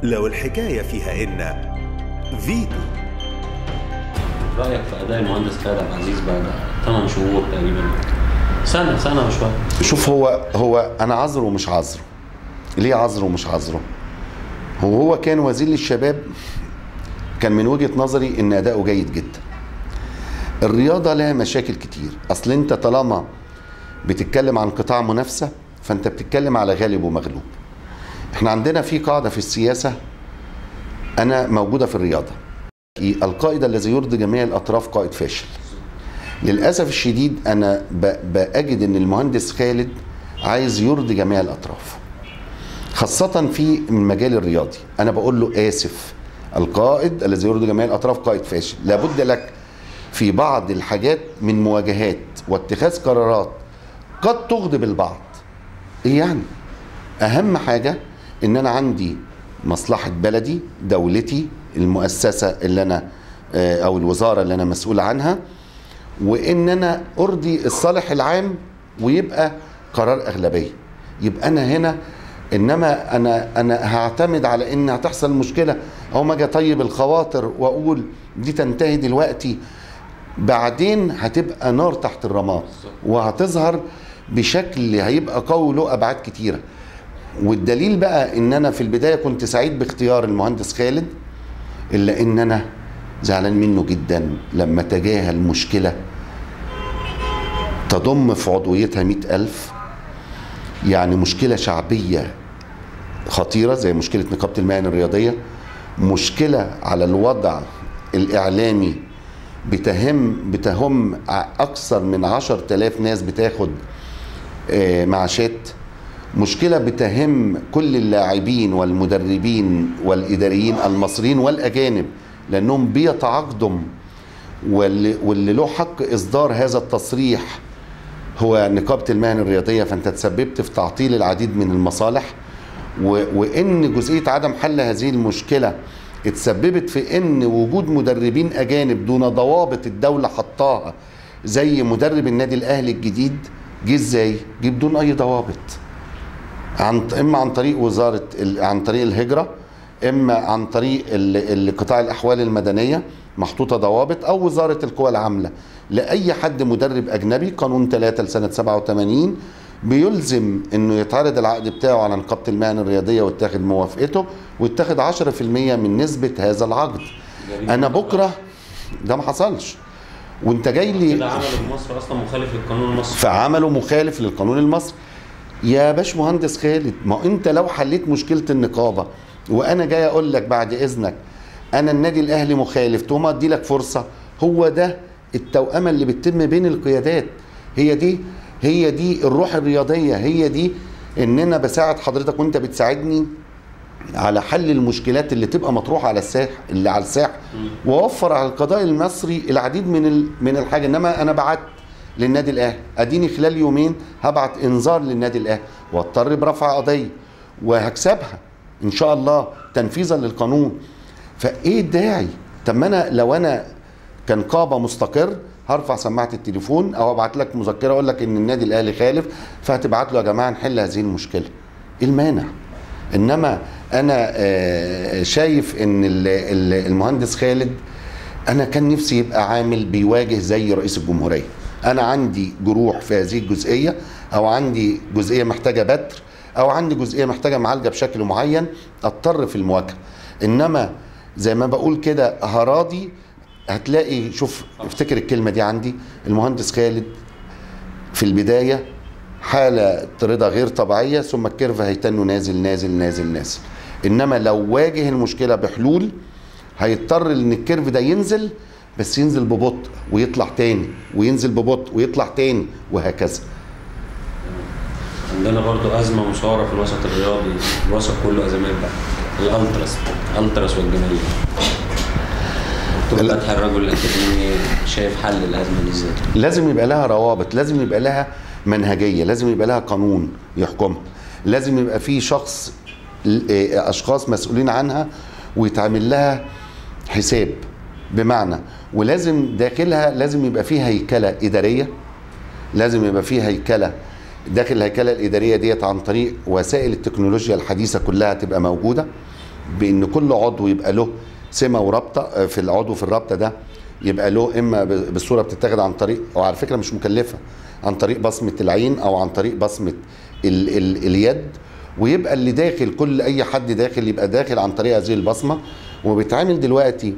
لو الحكاية فيها إن فيتو. رأيك في أداء المهندس خالد عبد العزيز بعد 8 شهور تقريبا، سنة وشوية؟ شوف، هو أنا عذره ومش عذره. ليه عذره ومش عذره؟ هو كان وزير للشباب، كان من وجهة نظري إن أداؤه جيد جدا. الرياضة لها مشاكل كتير، أصل أنت طالما بتتكلم عن قطاع منافسة فأنت بتتكلم على غالب ومغلوب. احنا عندنا في قاعدة في السياسة أنا موجودة في الرياضة: القائد الذي يرضي جميع الأطراف قائد فاشل. للأسف الشديد أنا بأجد أن المهندس خالد عايز يرضي جميع الأطراف، خاصة في المجال الرياضي. أنا بقول له آسف، القائد الذي يرضي جميع الأطراف قائد فاشل. لابد لك في بعض الحاجات من مواجهات واتخاذ قرارات قد تغضب البعض. إيه يعني؟ أهم حاجة إن أنا عندي مصلحة بلدي، دولتي، المؤسسة اللي أنا أو الوزارة اللي أنا مسؤول عنها، وإن أنا أرضي الصالح العام ويبقى قرار أغلبية. يبقى أنا هنا، إنما أنا هعتمد على إن هتحصل مشكلة أو ما أجي أطيب الخواطر وأقول دي تنتهي دلوقتي، بعدين هتبقى نار تحت الرماد وهتظهر بشكل هيبقى قوي له أبعاد كتيرة. والدليل بقى إن أنا في البداية كنت سعيد باختيار المهندس خالد، إلا إن أنا زعلان منه جدا لما تجاهل مشكلة تضم في عضويتها 100,000، يعني مشكلة شعبية خطيرة زي مشكلة نقابة المهن الرياضية، مشكلة على الوضع الإعلامي بتهم أكثر من 10,000 ناس بتاخد معاشات، مشكلة بتهم كل اللاعبين والمدربين والإداريين المصريين والأجانب لأنهم بيتعاقدوا، واللي له حق إصدار هذا التصريح هو نقابة المهن الرياضية. فأنت تسببت في تعطيل العديد من المصالح، وإن جزئية عدم حل هذه المشكلة اتسببت في إن وجود مدربين أجانب دون ضوابط الدولة حطاها، زي مدرب النادي الأهلي الجديد جه إزاي؟ جه بدون أي ضوابط، إما عن طريق عن طريق الهجرة، إما عن طريق قطاع الأحوال المدنية محطوطة ضوابط، أو وزارة القوى العاملة. لأي حد مدرب أجنبي قانون 3 لسنة 87 بيلزم إنه يتعرض العقد بتاعه على نقابة المهن الرياضية ويتاخد موافقته ويتاخد 10% من نسبة هذا العقد. أنا بكرة ده ما حصلش، وأنت جاي لي كده عمله في مصر أصلا مخالف للقانون المصري، فعمله مخالف للقانون المصري. يا باش مهندس خالد، ما انت لو حليت مشكله النقابه وانا جاي اقول لك بعد اذنك انا النادي الاهلي مخالف، تقوم ادي لك فرصه. هو ده التوأمه اللي بتتم بين القيادات، هي دي الروح الرياضيه، هي دي ان انا بساعد حضرتك وانت بتساعدني على حل المشكلات اللي تبقى مطروحه على الساحه، ووفر على القضاء المصري العديد من الحاجه. انما انا بعت للنادي الاهلي، اديني خلال يومين هبعت انذار للنادي الاهلي واضطر برفع قضيه وهكسبها ان شاء الله تنفيذا للقانون. فايه الداعي؟ طب ما انا لو انا كنقابه مستقر هرفع سماعه التليفون او ابعت لك مذكره اقول لك ان النادي الاهلي خالف، فهتبعت له يا جماعه نحل هذه المشكله. ايه المانع؟ انما انا شايف ان المهندس خالد، انا كان نفسي يبقى عامل بيواجه زي رئيس الجمهوريه. أنا عندي جروح في هذه الجزئية، أو عندي جزئية محتاجة بتر، أو عندي جزئية محتاجة معالجة بشكل معين، أضطر في المواجهة. إنما زي ما بقول كده هراضي، هتلاقي، شوف افتكر الكلمة دي عندي، المهندس خالد في البداية حالة رضا غير طبيعية، ثم الكيرف هيتنه نازل نازل نازل نازل. إنما لو واجه المشكلة بحلول هيضطر إن الكيرف ده ينزل، بس ينزل ببطء ويطلع تاني، وينزل ببطء ويطلع تاني، وهكذا. عندنا برضو أزمة مصارة في الوسط الرياضي، الوسط كله أزمات بقى، الألتراس والجماهير. دكتور فتحي الرجل الأكاديمي شايف حل الأزمة دي إزاي؟ لازم يبقى لها روابط، لازم يبقى لها منهجية، لازم يبقى لها قانون يحكمها، لازم يبقى في أشخاص مسؤولين عنها ويتعمل لها حساب. بمعنى، ولازم داخلها لازم يبقى فيها هيكلة إدارية، لازم يبقى فيها هيكلة داخل الهيكلة الإدارية ديت عن طريق وسائل التكنولوجيا الحديثة كلها تبقى موجودة، بان كل عضو يبقى له سمه ورابطه في العضو، في الرابطه ده يبقى له اما بالصوره بتتاخد عن طريق، او على فكره مش مكلفه، عن طريق بصمه العين او عن طريق بصمه اليد، ويبقى اللي داخل كل اي حد داخل يبقى داخل عن طريق هذه البصمه. وبيتعمل دلوقتي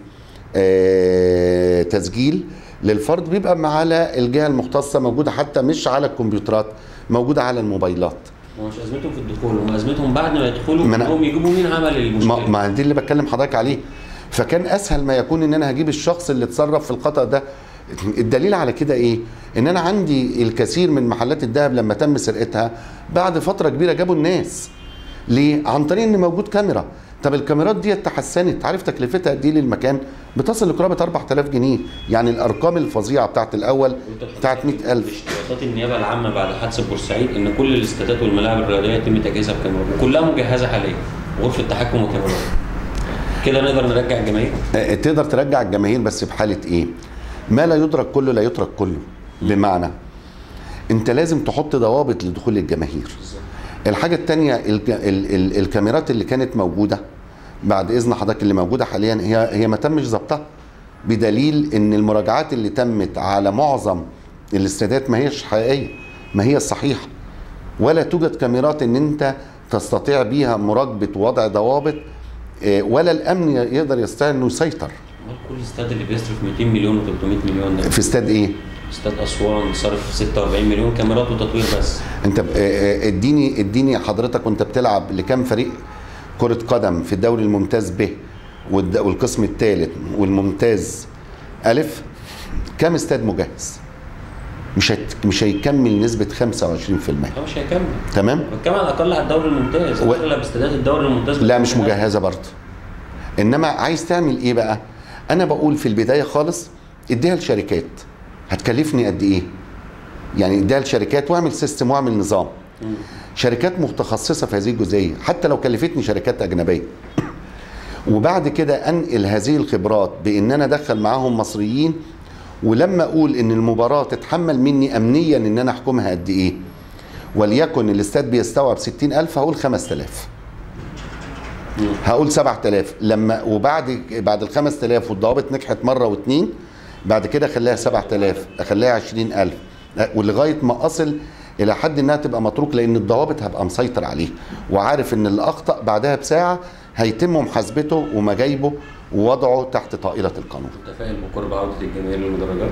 تسجيل للفرد بيبقى على الجهه المختصه، موجوده حتى مش على الكمبيوترات، موجوده على الموبايلات. مش ازمتهم في الدخول، هم ازمتهم بعد ما يدخلوا انهم يجيبوا مين عمل المشكله. ما دي اللي بتكلم حضرتك عليه. فكان اسهل ما يكون ان انا هجيب الشخص اللي اتصرف في الخطأ ده. الدليل على كده ايه؟ ان انا عندي الكثير من محلات الذهب لما تم سرقتها بعد فتره كبيره جابوا الناس. ليه؟ عن طريق ان موجود كاميرا. طب الكاميرات دي اتحسنت، عارف تكلفتها قد ايه للمكان؟ بتصل لقرابه 4000 جنيه، يعني الارقام الفظيعه بتاعت الاول بتاعت 100000. اشتراطات النيابه العامه بعد حادثه بورسعيد ان كل الاستادات والملاعب الرياضيه يتم تجهيزها بكاميرات، وكلها مجهزه حاليا، غرفه تحكم وكاميرات. كده نقدر نرجع الجماهير؟ تقدر ترجع الجماهير، بس بحاله ايه؟ ما لا يدرك كله لا يترك كله. بمعنى انت لازم تحط ضوابط لدخول الجماهير. الحاجه الثانيه الكاميرات اللي كانت موجوده بعد اذن حضرتك اللي موجوده حاليا هي ما تمش ضبطها، بدليل ان المراجعات اللي تمت على معظم الاستادات ما هيش حقيقيه، ما هي الصحيحه، ولا توجد كاميرات ان انت تستطيع بيها مراقبه ووضع ضوابط، ولا الامن يقدر يستطيع انه يسيطر. كل استاد اللي بيصرف 200 مليون و300 مليون ده في استاد ايه؟ استاد اسوان صرف 46 مليون كاميرات وتطوير بس. انت اديني حضرتك وانت بتلعب لكام فريق كرة قدم في الدوري الممتاز ب والقسم الثالث والممتاز ألف، كام استاد مجهز؟ مش هيكمل نسبة 25%. مش هيكمل. تمام؟ بتكلم على الأقل على الدوري الممتاز، أغلب استادات الدوري الممتاز لا مش مجهزة برضه. إنما عايز تعمل إيه بقى؟ أنا بقول في البداية خالص اديها لشركات. هتكلفني قد إيه؟ يعني اديها لشركات واعمل سيستم واعمل نظام. شركات متخصصه في هذه الجزئيه، حتى لو كلفتني شركات اجنبيه. وبعد كده انقل هذه الخبرات بان انا ادخل معاهم مصريين، ولما اقول ان المباراه تتحمل مني امنيا ان انا احكمها قد ايه، وليكن الاستاد بيستوعب 60000 هقول 5000، هقول 7000 لما بعد ال 5000 والضوابط نجحت مره واثنين، بعد كده اخليها 7000 اخليها 20000 ولغايه ما اصل الى حد انها تبقى متروك، لان الضوابط هبقى مسيطر عليه وعارف ان اللي اخطا بعدها بساعه هيتم محاسبته ومجايبه ووضعه تحت طائله القانون. متفائل بقرب عوده الجماهير للمدرجات؟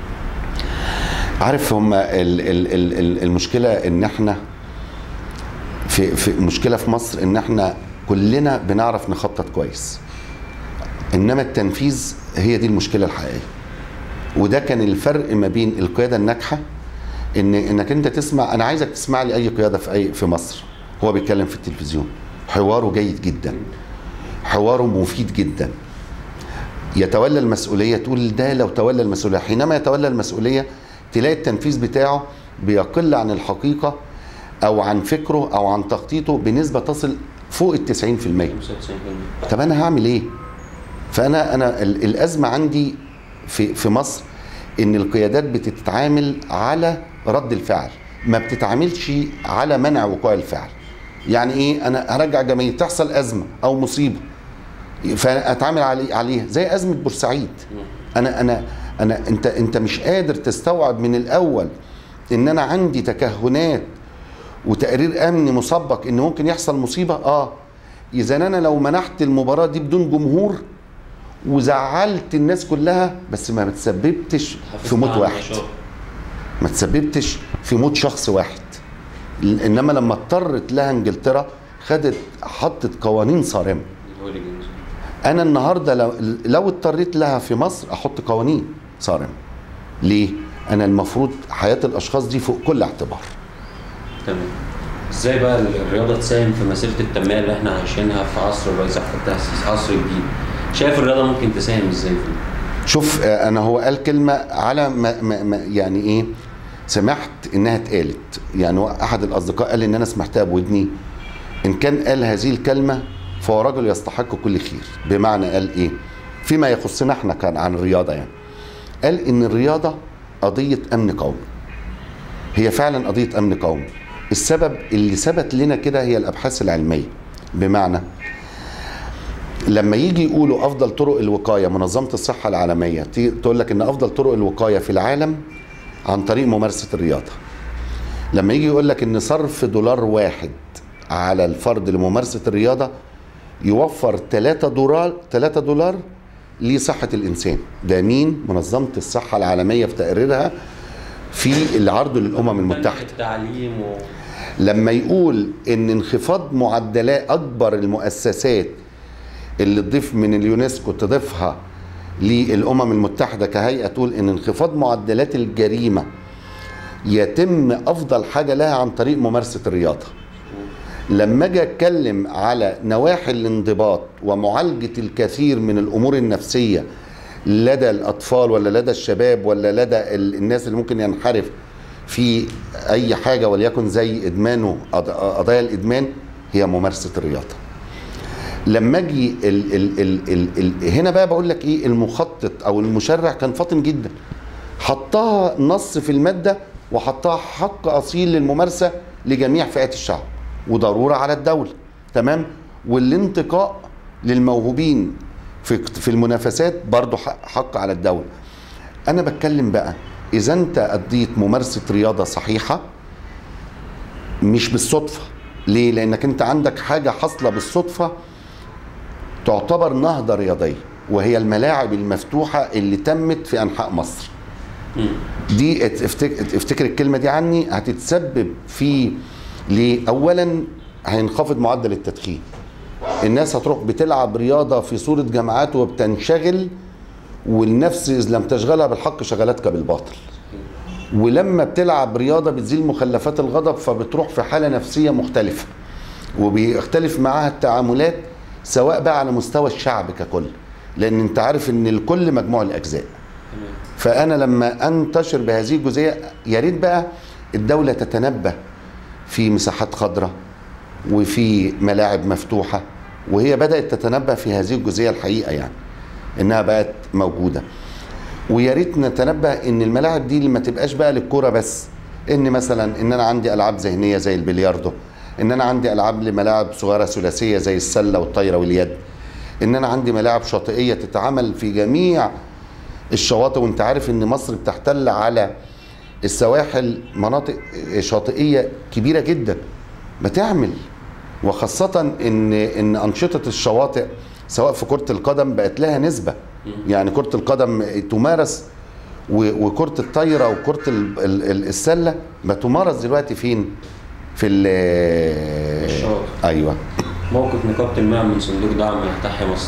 عارف هم المشكله ان احنا في مشكله في مصر ان احنا كلنا بنعرف نخطط كويس، انما التنفيذ هي دي المشكله الحقيقيه. وده كان الفرق ما بين القياده الناجحه انك انت تسمع. انا عايزك تسمع لي اي قياده في مصر هو بيتكلم في التلفزيون، حواره جيد جدا، حواره مفيد جدا، يتولى المسؤوليه، تقول ده لو تولى المسؤوليه. حينما يتولى المسؤوليه تلاقي التنفيذ بتاعه بيقل عن الحقيقه او عن فكره او عن تخطيطه بنسبه تصل فوق ال 90%. طب انا هعمل ايه؟ فانا الازمه عندي في مصر ان القيادات بتتعامل على رد الفعل، ما بتتعاملش على منع وقوع الفعل. يعني ايه؟ انا هرجع جماهير، تحصل ازمه او مصيبه فاتعامل عليها زي ازمه بورسعيد. انت مش قادر تستوعب من الاول ان انا عندي تكهنات وتقرير امني مسبق ان ممكن يحصل مصيبه. اذا انا لو منحت المباراه دي بدون جمهور وزعلت الناس كلها بس ما تسببتش في موت واحد، ما تسببتش في موت شخص واحد. انما لما اضطرت لها انجلترا حطت قوانين صارمه. انا النهارده لو اضطريت لها في مصر احط قوانين صارمه. ليه؟ انا المفروض حياه الاشخاص دي فوق كل اعتبار. تمام. ازاي بقى الرياضه تساهم في مسيره التنميه اللي احنا عايشينها في عصر الرئيس عبد الفتاح السيسي، عصر جديد؟ شايف الرياضه ممكن تساهم ازاي فيه؟ شوف، انا هو قال كلمه على ما يعني ايه، سمعت انها اتقالت. يعني احد الاصدقاء قال ان انا سمعتها بودني. ان كان قال هذه الكلمه فهو رجل يستحق كل خير. بمعنى قال ايه؟ فيما يخصنا احنا كان عن الرياضه، يعني قال ان الرياضه قضيه امن قومي. هي فعلا قضيه امن قومي. السبب اللي ثبت لنا كده هي الابحاث العلميه. بمعنى لما يجي يقولوا افضل طرق الوقايه، منظمه الصحه العالميه تقول لك ان افضل طرق الوقايه في العالم عن طريق ممارسه الرياضه. لما يجي يقول لك ان صرف دولار واحد على الفرد لممارسه الرياضه يوفر 3 دولار لصحه الانسان. ده مين؟ منظمه الصحه العالميه في تقريرها في العرض للامم المتحده. التعليم لما يقول ان انخفاض معدلات اكبر المؤسسات اللي تضيف من اليونسكو تضيفها للامم المتحده كهيئه، تقول ان انخفاض معدلات الجريمه يتم افضل حاجه لها عن طريق ممارسه الرياضه. لما اجي اتكلم على نواحي الانضباط ومعالجه الكثير من الامور النفسيه لدى الاطفال ولا لدى الشباب ولا لدى الناس اللي ممكن ينحرف في اي حاجه وليكن زي ادمانه قضايا الادمان، هي ممارسه الرياضه. لما اجي هنا بقى بقول لك ايه، المخطط او المشرع كان فاطن جدا، حطها نص في الماده وحطها حق اصيل للممارسه لجميع فئات الشعب وضروره على الدوله، تمام؟ والانتقاء للموهوبين في المنافسات برضو حق على الدوله. انا بتكلم بقى اذا انت اديت ممارسه رياضه صحيحه مش بالصدفه. ليه؟ لانك انت عندك حاجه حاصله بالصدفه تعتبر نهضه رياضيه، وهي الملاعب المفتوحه اللي تمت في انحاء مصر. دي افتكر الكلمه دي عني، هتتسبب في ليه؟ اولا هينخفض معدل التدخين، الناس هتروح بتلعب رياضه في صوره جماعات وبتنشغل، والنفس اذا لم تشغلها بالحق شغلتك بالباطل. ولما بتلعب رياضه بتزيل مخلفات الغضب، فبتروح في حاله نفسيه مختلفه وبيختلف معاها التعاملات، سواء بقى على مستوى الشعب ككل، لان انت عارف ان الكل مجموع الاجزاء. فانا لما انتشر بهذه الجزئيه، يا ريت بقى الدوله تتنبه في مساحات خضراء وفي ملاعب مفتوحه، وهي بدات تتنبه في هذه الجزئيه الحقيقه، يعني انها بقت موجوده. ويا ريت نتنبه ان الملاعب دي ما تبقاش بقى للكوره بس، ان مثلا ان انا عندي العاب ذهنيه زي البلياردو، ان انا عندي العاب لملاعب صغيره ثلاثيه زي السله والطايره واليد، ان انا عندي ملاعب شاطئيه تتعمل في جميع الشواطئ. وانت عارف ان مصر بتحتل على السواحل مناطق شاطئيه كبيره جدا بتعمل، وخاصه ان انشطه الشواطئ سواء في كره القدم بقت لها نسبه، يعني كره القدم تمارس وكره الطايره وكره السله بتمارس دلوقتي فين؟ في الشواطئ. ايوه. موقف نقابه المياه من صندوق دعم تحيا مصر.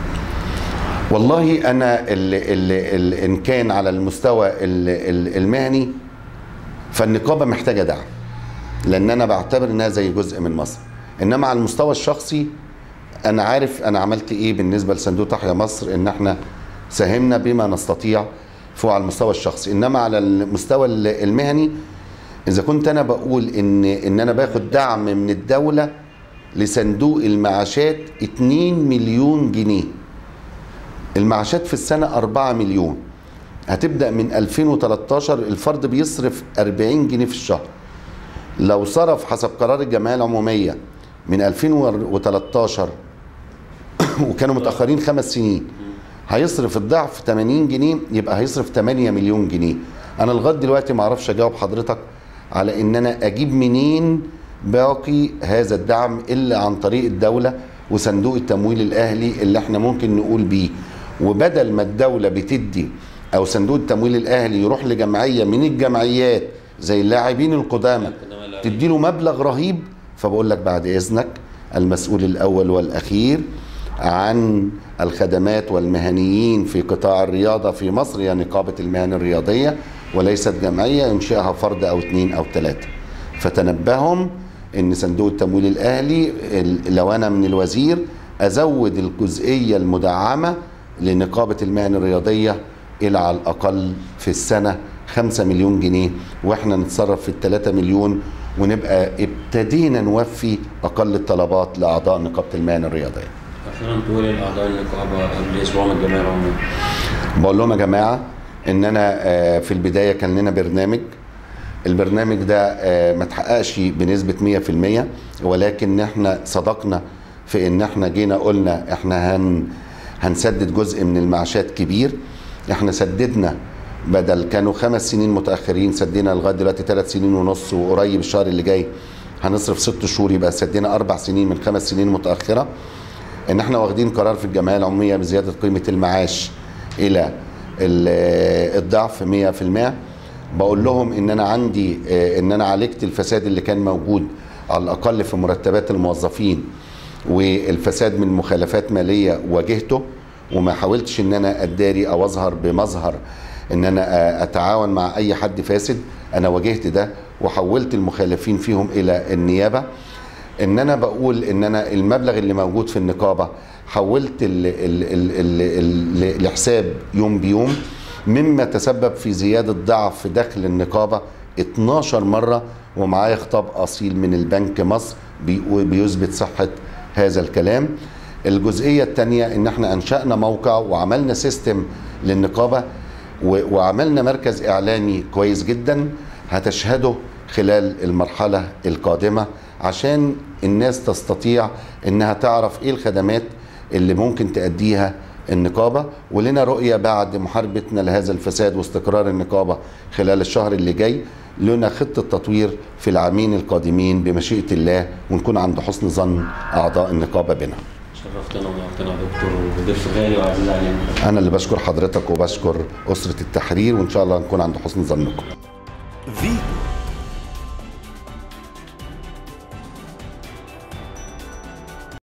والله انا ان كان على المستوى المهني فالنقابه محتاجه دعم، لان انا بعتبر انها زي جزء من مصر. انما على المستوى الشخصي انا عارف انا عملت ايه بالنسبه لصندوق تحيا مصر، ان احنا ساهمنا بما نستطيع فوق على المستوى الشخصي. انما على المستوى المهني، اذا كنت انا بقول ان انا باخد دعم من الدوله لصندوق المعاشات 2 مليون جنيه، المعاشات في السنه 4 مليون، هتبدا من 2013 الفرد بيصرف 40 جنيه في الشهر. لو صرف حسب قرار الجمعيه العموميه من 2013 وكانوا متاخرين 5 سنين، هيصرف الضعف 80 جنيه، يبقى هيصرف 8 مليون جنيه. انا لغايه دلوقتي ما اعرفش اجاوب حضرتك على ان انا اجيب منين باقي هذا الدعم الا عن طريق الدوله وصندوق التمويل الاهلي اللي احنا ممكن نقول بيه. وبدل ما الدوله بتدي او صندوق التمويل الاهلي يروح لجمعيه من الجمعيات زي اللاعبين القدامى تدي له مبلغ رهيب، فبقول لك بعد اذنك المسؤول الاول والاخير عن الخدمات والمهنيين في قطاع الرياضه في مصر هي نقابه المهن الرياضيه، وليست جمعيه ينشئها فرد او 2 أو 3. فتنبههم ان صندوق التمويل الاهلي لو انا من الوزير ازود الجزئيه المدعمه لنقابه المهن الرياضيه الى على الاقل في السنه 5 مليون جنيه، واحنا نتصرف في 3 مليون، ونبقى ابتدينا نوفي اقل الطلبات لاعضاء نقابه المهن الرياضيه. اخيرا تقول لاعضاء النقابه قبل اسبوع من الجمعيه العموميه. بقول لهم يا جماعه ان انا في البدايه كان لنا برنامج، البرنامج ده ما تحققش بنسبه 100%، ولكن احنا صدقنا في ان احنا جينا قلنا احنا هنسدد جزء من المعاشات كبير. احنا سددنا بدل كانوا 5 سنين متاخرين، سدينا لغايه دلوقتي 3 سنين ونص، وقريب الشهر اللي جاي هنصرف 6 شهور، يبقى سدينا 4 سنين من 5 سنين متاخره. ان احنا واخدين قرار في الجمعيه العموميه بزياده قيمه المعاش الى الضعف 100%. بقول لهم ان انا عندي ان انا عالجت الفساد اللي كان موجود على الاقل في مرتبات الموظفين، والفساد من مخالفات ماليه واجهته، وما حاولتش ان انا اداري او اظهر بمظهر ان انا اتعاون مع اي حد فاسد. انا واجهت ده وحولت المخالفين فيهم الى النيابه. ان انا بقول ان انا المبلغ اللي موجود في النقابه حولت لحساب يوم بيوم، مما تسبب في زياده ضعف دخل النقابه 12 مره، ومعايا خطاب اصيل من البنك مصر بيثبت صحه هذا الكلام. الجزئيه الثانيه ان احنا انشانا موقع وعملنا سيستم للنقابه، وعملنا مركز اعلامي كويس جدا هتشهده خلال المرحله القادمه، عشان الناس تستطيع انها تعرف ايه الخدمات اللي ممكن تأديها النقابة. ولنا رؤية بعد محاربتنا لهذا الفساد واستقرار النقابة خلال الشهر اللي جاي، لنا خطة تطوير في العامين القادمين بمشيئة الله، ونكون عند حسن ظن أعضاء النقابة بنا. شرفتنا ونورتنا يا دكتور، وضيف غالي وعزيز علينا. أنا اللي بشكر حضرتك وبشكر أسرة التحرير، وإن شاء الله نكون عند حسن ظنكم.